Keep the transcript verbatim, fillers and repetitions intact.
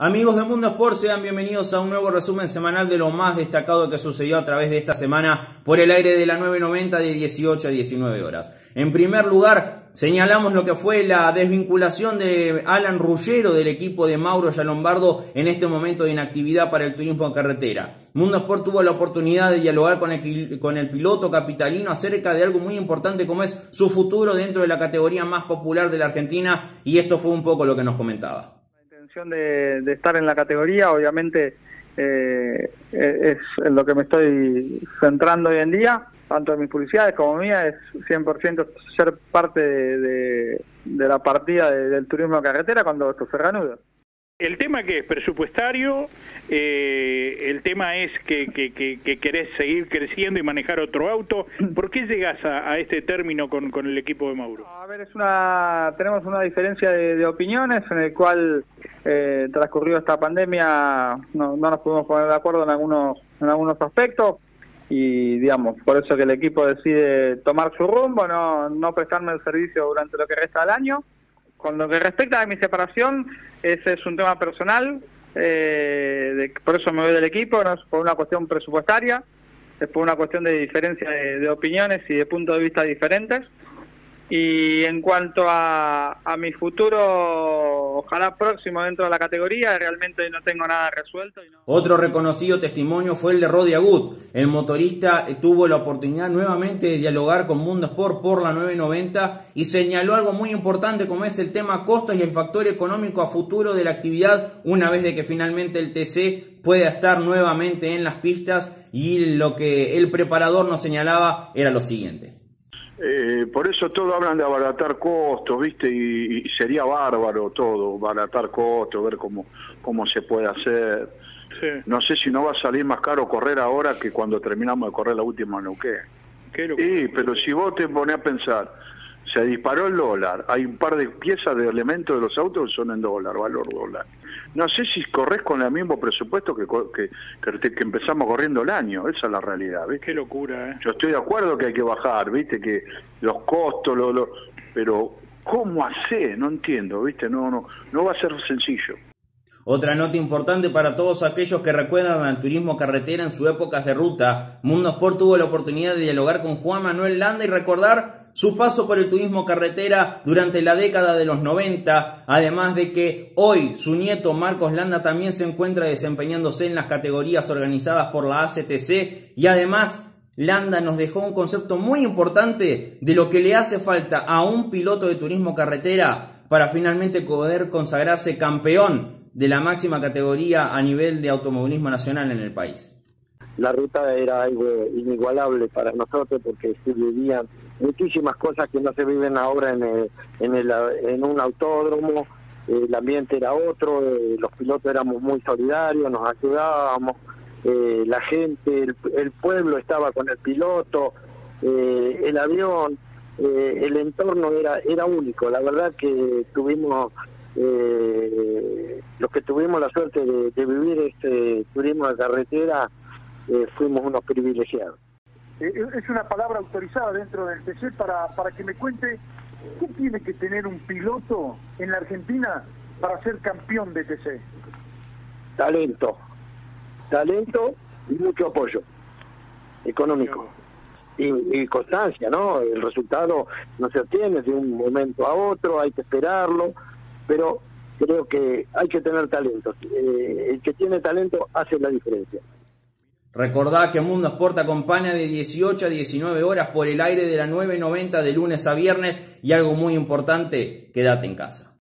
Amigos de Mundo Sport, sean bienvenidos a un nuevo resumen semanal de lo más destacado que sucedió a través de esta semana por el aire de la nueve noventa de dieciocho a diecinueve horas. En primer lugar, señalamos lo que fue la desvinculación de Alan Ruggiero del equipo de Mauro Giallombardo en este momento de inactividad para el turismo de carretera. Mundo Sport tuvo la oportunidad de dialogar con el, con el piloto capitalino acerca de algo muy importante como es su futuro dentro de la categoría más popular de la Argentina, y esto fue un poco lo que nos comentaba. De, de estar en la categoría, obviamente eh, es en lo que me estoy centrando hoy en día, tanto en mis publicidades como mía, es cien por ciento ser parte de, de, de la partida de, del turismo de carretera cuando esto se reanude. El tema que es presupuestario, eh, el tema es que, que, que, que querés seguir creciendo y manejar otro auto. ¿Por qué llegás a, a este término con, con el equipo de Mauro? A ver, es una tenemos una diferencia de, de opiniones en el cual eh, transcurrido esta pandemia no, no nos pudimos poner de acuerdo en algunos en algunos aspectos y digamos por eso que el equipo decide tomar su rumbo, no no prestarme el servicio durante lo que resta del año. Con lo que respecta a mi separación, ese es un tema personal, eh, de, por eso me voy del equipo, no es por una cuestión presupuestaria, es por una cuestión de diferencia de, de opiniones y de puntos de vista diferentes. Y en cuanto a, a mi futuro, ojalá próximo dentro de la categoría, realmente no tengo nada resuelto. Y no... Otro reconocido testimonio fue el de Rodi Agut. El motorista tuvo la oportunidad nuevamente de dialogar con Mundo Sport por la nueve noventa y señaló algo muy importante como es el tema costos y el factor económico a futuro de la actividad una vez de que finalmente el T C pueda estar nuevamente en las pistas, y lo que el preparador nos señalaba era lo siguiente. Eh, por eso todos hablan de abaratar costos, ¿viste? Y, y sería bárbaro todo, abaratar costos, ver cómo, cómo se puede hacer. Sí. No sé si no va a salir más caro correr ahora que cuando terminamos de correr la última Neuquén. Sí, pero si vos te ponés a pensar, se disparó el dólar, hay un par de piezas de elementos de los autos que son en dólar, valor dólar. No sé si corres con el mismo presupuesto que, que, que, que empezamos corriendo el año, esa es la realidad, ¿viste? Qué locura, ¿eh? Yo estoy de acuerdo que hay que bajar, ¿viste? Que los costos, lo, lo, pero ¿cómo hacer? No entiendo, ¿viste? No, no, no va a ser sencillo. Otra nota importante para todos aquellos que recuerdan al turismo carretera en sus épocas de ruta. Mundo Sport tuvo la oportunidad de dialogar con Juan Manuel Landa y recordar su paso por el turismo carretera durante la década de los noventa, además de que hoy su nieto Marcos Landa también se encuentra desempeñándose en las categorías organizadas por la A C T C, y además Landa nos dejó un concepto muy importante de lo que le hace falta a un piloto de turismo carretera para finalmente poder consagrarse campeón de la máxima categoría a nivel de automovilismo nacional en el país. La ruta era algo inigualable para nosotros porque se vivían muchísimas cosas que no se viven ahora en el, en, el, en un autódromo. El ambiente era otro, eh, los pilotos éramos muy solidarios, nos ayudábamos, eh, la gente, el, el pueblo estaba con el piloto, eh, el avión, eh, el entorno era, era único. La verdad que tuvimos, eh, los que tuvimos la suerte de, de vivir este turismo de carretera, eh, fuimos unos privilegiados. Es una palabra autorizada dentro del T C para, para que me cuente qué tiene que tener un piloto en la Argentina para ser campeón de T C. Talento, talento y mucho apoyo económico y, y constancia, ¿no? El resultado no se obtiene de un momento a otro, hay que esperarlo, pero creo que hay que tener talento. Eh, el que tiene talento hace la diferencia. Recordá que Mundo Sport te acompaña de dieciocho a diecinueve horas por el aire de la nueve noventa de lunes a viernes, y algo muy importante, quédate en casa.